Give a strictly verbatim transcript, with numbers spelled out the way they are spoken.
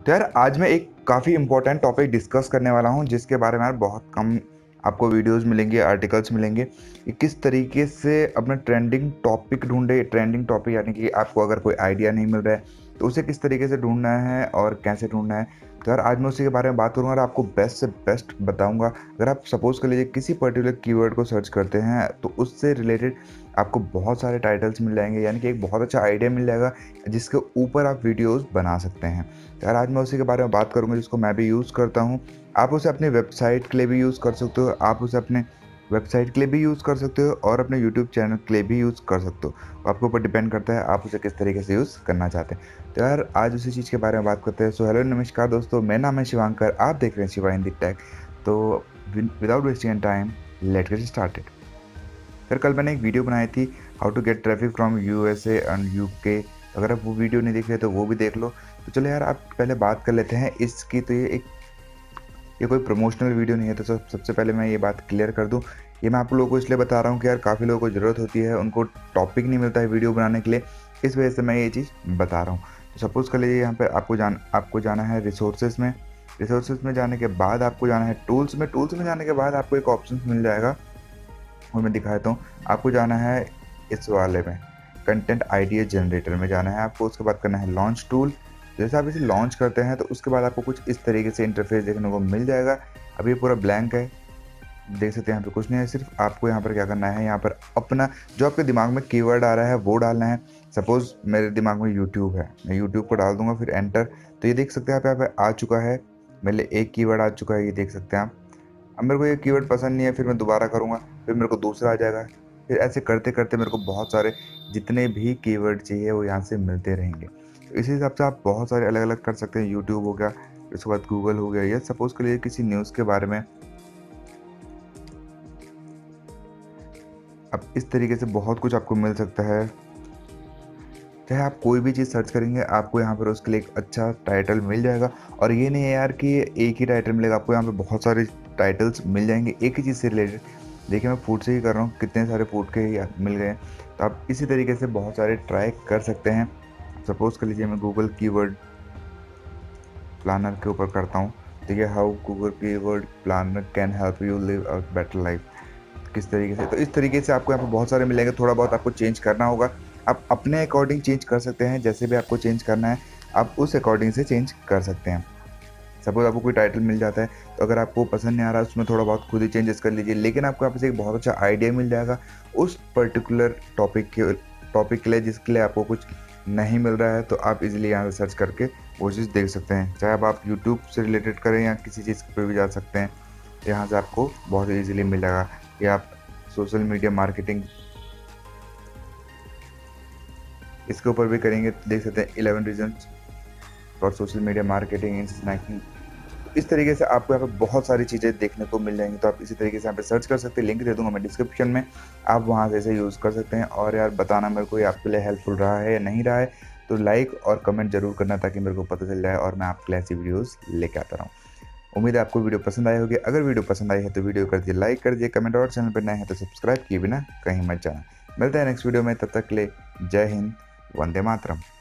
तो यार आज मैं एक काफ़ी इम्पोर्टेंट टॉपिक डिस्कस करने वाला हूँ जिसके बारे में यार बहुत कम आपको वीडियोस मिलेंगे, आर्टिकल्स मिलेंगे कि किस तरीके से अपना ट्रेंडिंग टॉपिक ढूंढे। ट्रेंडिंग टॉपिक यानी कि आपको अगर कोई आइडिया नहीं मिल रहा है तो उसे किस तरीके से ढूंढना है और कैसे ढूंढना है। तो यार आज मैं उसी के बारे में बात करूँगा और आपको बेस्ट से बेस्ट बताऊँगा। अगर आप सपोज कर लीजिए किसी पर्टिकुलर कीवर्ड को सर्च करते हैं तो उससे रिलेटेड आपको बहुत सारे टाइटल्स मिल जाएंगे, यानी कि एक बहुत अच्छा आइडिया मिल जाएगा जिसके ऊपर आप वीडियोस बना सकते हैं। तो यार आज मैं उसी के बारे में बात करूंगा जिसको मैं भी यूज़ करता हूं। आप उसे अपने वेबसाइट के लिए भी यूज़ कर सकते हो, आप उसे अपने वेबसाइट के लिए भी यूज़ कर सकते हो और अपने यूट्यूब चैनल के लिए भी यूज़ कर सकते हो। आपके ऊपर डिपेंड करता है आप उसे किस तरीके से यूज़ करना चाहते हैं। तो यार आज उसी चीज़ के बारे में बात करते हैं। सो हेलो नमस्कार दोस्तों, मेरा नाम है शिवांकर, आप देख रहे हैं शिवा हिंदी टेक। तो without wasting time let get started. फिर कल मैंने एक वीडियो बनाई थी how to get traffic from USA and UK. अगर आप वो वीडियो नहीं देख रहे तो वो भी देख लो। तो चलो यार आप पहले बात कर लेते हैं इसकी। तो ये एक ये कोई प्रमोशनल वीडियो नहीं है, तो सब सबसे पहले मैं ये बात क्लियर कर दूं। ये मैं आप लोगों को इसलिए बता रहा हूँ कि यार काफ़ी लोगों को ज़रूरत होती है, उनको टॉपिक नहीं मिलता है वीडियो बनाने के लिए, इस वजह से मैं ये चीज़ बता रहा हूँ। तो सपोज़ कर लीजिए यहाँ पर आपको जान आपको जाना है रिसोर्सेज में। रिसोर्सेज में जाने के बाद आपको जाना है टूल्स में। टूल्स में जाने के बाद आपको एक ऑप्शन मिल जाएगा और मैं दिखा देता हूँ। आपको जाना है इस वाले में, कंटेंट आइडिया जनरेटर में जाना है आपको। उसके बाद करना है लॉन्च टूल। जैसे आप इसे लॉन्च करते हैं तो उसके बाद आपको कुछ इस तरीके से इंटरफेस देखने को मिल जाएगा। अब ये पूरा ब्लैंक है, देख सकते हैं यहाँ पे कुछ नहीं है। सिर्फ आपको यहाँ पर क्या करना है, यहाँ पर अपना जो आपके दिमाग में कीवर्ड आ रहा है वो डालना है। सपोज मेरे दिमाग में यूट्यूब है, मैं यूट्यूब को डाल दूंगा, फिर एंटर। तो ये देख सकते हैं यहाँ पे आ चुका है, मेरे लिए एक कीवर्ड आ चुका है, ये देख सकते हैं आप। अब मेरे को ये कीवर्ड पसंद नहीं है, फिर मैं दोबारा करूँगा, फिर मेरे को दूसरा आ जाएगा। फिर ऐसे करते करते मेरे को बहुत सारे जितने भी कीवर्ड चाहिए वो यहाँ से मिलते रहेंगे। तो इसी हिसाब से आप बहुत सारे अलग अलग कर सकते हैं। यूट्यूब हो गया, उसके बाद गूगल हो गया, या सपोज के लिए किसी न्यूज़ के बारे में। अब इस तरीके से बहुत कुछ आपको मिल सकता है। चाहे आप कोई भी चीज़ सर्च करेंगे आपको यहाँ पर उसके लिए एक अच्छा टाइटल मिल जाएगा। और ये नहीं है यार कि एक ही टाइटल मिलेगा, आपको यहाँ पे बहुत सारे टाइटल्स मिल जाएंगे एक ही चीज़ से रिलेटेड। देखिए मैं फूड से ही कर रहा हूँ, कितने सारे फूड के ही मिल गए। तो आप इसी तरीके से बहुत सारे ट्राई कर सकते हैं। सपोज कर लीजिए मैं गूगल कीवर्ड प्लानर के ऊपर करता हूँ। देखिए how Google keyword planner can help you live a better life, किस तरीके से। तो इस तरीके से आपको यहाँ पर बहुत सारे मिलेंगे। थोड़ा बहुत आपको चेंज करना होगा, आप अपने अकॉर्डिंग चेंज कर सकते हैं। जैसे भी आपको चेंज करना है आप उस अकॉर्डिंग से चेंज कर सकते हैं। सपोज आपको कोई टाइटल मिल जाता है तो अगर आपको पसंद नहीं आ रहा उसमें थोड़ा बहुत खुद ही चेंजेस कर लीजिए, लेकिन आपको यहाँ पे एक बहुत अच्छा आइडिया मिल जाएगा उस पर्टिकुलर टॉपिक के टॉपिक के लिए जिसके लिए आपको कुछ नहीं मिल रहा है। तो आप इजीली यहाँ से सर्च करके वो चीज़ देख सकते हैं। चाहे अब आप यूट्यूब से रिलेटेड करें या किसी चीज़ पर भी जा सकते हैं, यहाँ से आपको बहुत ईजिली मिल जाएगा। या आप सोशल मीडिया मार्केटिंग इसके ऊपर भी करेंगे तो देख सकते हैं eleven reasons for social media marketing in snacking. इस तरीके से आपको यहाँ पे बहुत सारी चीज़ें देखने को मिल जाएंगी। तो आप इसी तरीके से यहाँ पे सर्च कर सकते हैं, लिंक दे दूंगा मैं डिस्क्रिप्शन में, आप वहाँ से इसे यूज़ कर सकते हैं। और यार बताना मेरे को ये आपके लिए हेल्पफुल रहा है या नहीं रहा है, तो लाइक और कमेंट जरूर करना ताकि मेरे को पता चल जाए और मैं आपके लिए ऐसी वीडियोज़ लेके आता रहूँ। उम्मीद है आपको वीडियो पसंद आई होगी। अगर वीडियो पसंद आई है तो वीडियो कर दिए लाइक कर दिए, कमेंट, और चैनल पर नए हैं तो सब्सक्राइब किए बिना कहीं मत जाना। मिलते हैं नेक्स्ट वीडियो में, तब तक के लिए जय हिंद, वंदे मातरम।